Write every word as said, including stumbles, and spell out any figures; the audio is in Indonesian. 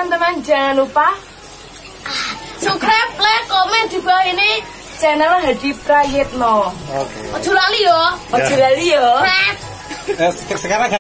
teman-teman jangan lupa subscribe, like, komen di bawah ini channel Hadi Prayitno. Oke. Ojo lali yo. Ojo lali yo. Eh, sekarang